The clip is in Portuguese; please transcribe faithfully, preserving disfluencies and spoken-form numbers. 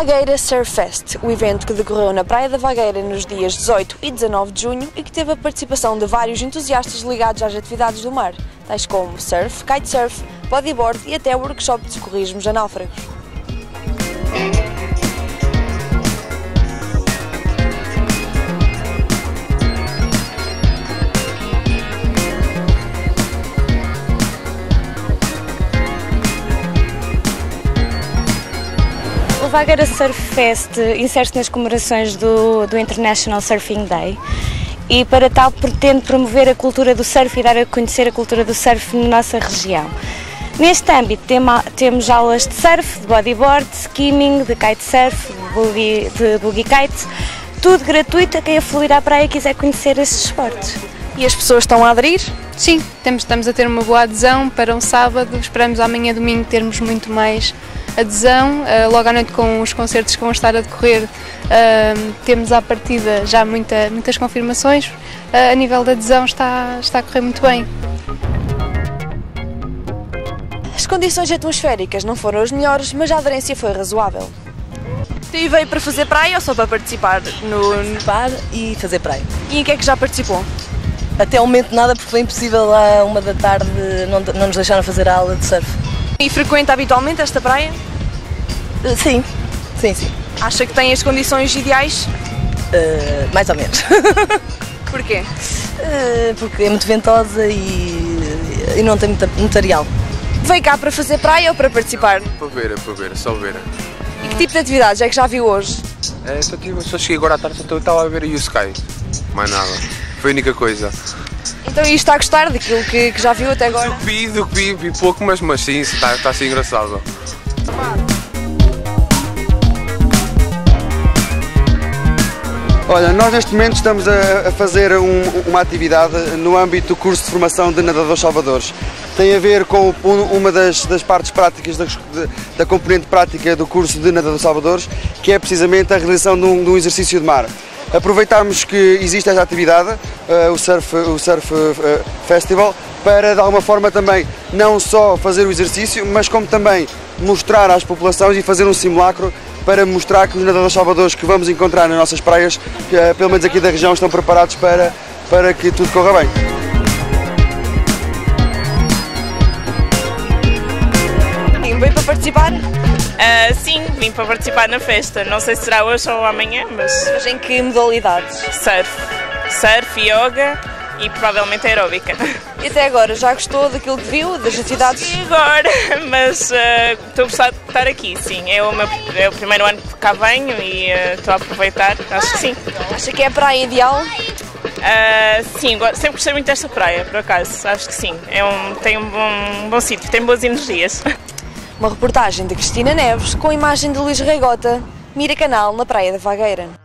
Vagueira Surf Fest, o evento que decorreu na Praia da Vagueira nos dias dezoito e dezanove de junho e que teve a participação de vários entusiastas ligados às atividades do mar, tais como surf, kitesurf, bodyboard e até workshop de socorrismos a náufragos. O Vagueira Surf Fest insere-se nas comemorações do, do International Surfing Day e para tal pretende promover a cultura do surf e dar a conhecer a cultura do surf na nossa região. Neste âmbito tem, temos aulas de surf, de bodyboard, de skimming, de kitesurf, de boogie, de boogie kite, tudo gratuito a quem afluir à praia e quiser conhecer esses esportes. E as pessoas estão a aderir? Sim, temos, estamos a ter uma boa adesão para um sábado, esperamos amanhã domingo termos muito mais adesão, logo à noite com os concertos que vão estar a decorrer, temos à partida já muita, muitas confirmações, a nível da adesão está, está a correr muito bem. As condições atmosféricas não foram as melhores, mas a aderência foi razoável. E veio para fazer praia ou só para participar? No... Participar e fazer praia. E em que é que já participou? Até ao momento nada, porque foi impossível à uma da tarde, não, não nos deixaram fazer a aula de surf. E frequenta habitualmente esta praia? Sim, sim, sim. Acha que tem as condições ideais? Uh, mais ou menos. Porquê? Uh, porque é muito ventosa e, e não tem muito, muito areal. Veio cá para fazer praia ou para participar? Para ver, é para ver, só ver. E que tipo de atividades é que já viu hoje? É, só, tive, só cheguei agora à tarde, só estava a ver o Sky. Mais nada. Foi a única coisa. Então isto está a gostar daquilo que, que já viu até agora? Do que vi, do que vi, vi pouco, mas, mas sim, está, está a ser engraçado. Olha, nós neste momento estamos a, a fazer um, uma atividade no âmbito do curso de formação de nadadores salvadores. Tem a ver com um, uma das, das partes práticas, da, da componente prática do curso de nadadores salvadores, que é precisamente a realização de um, de um exercício de mar. Aproveitámos que existe esta atividade, uh, o Surf, o surf uh, Festival, para de alguma forma também não só fazer o exercício, mas como também mostrar às populações e fazer um simulacro para mostrar que os nadadores salvadores que vamos encontrar nas nossas praias, uh, pelo menos aqui da região, estão preparados para, para que tudo corra bem. Veio para participar? Uh, sim, vim para participar na festa. Não sei se será hoje ou amanhã, mas... Mas em que modalidades? Surf. Surf, yoga e provavelmente aeróbica. E até agora, já gostou daquilo que viu, das atividades? Sim, agora, mas uh, estou a gostar de estar aqui, sim. É o, meu, é o primeiro ano que cá venho e uh, estou a aproveitar, acho que sim. Acha que é a praia ideal? Uh, sim, sempre gostei muito desta praia, por acaso, acho que sim. É um, tem um bom, um bom sítio, tem boas energias. Uma reportagem de Cristina Neves com a imagem de Luís Reigota, Mira Canal, na Praia da Vagueira.